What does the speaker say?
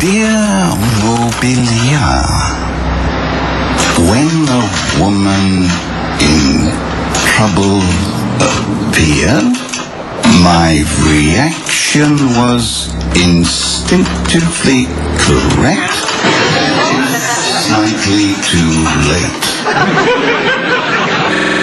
Dear Mobilia, when a woman in trouble appeared, my reaction was instinctively correct, slightly too late.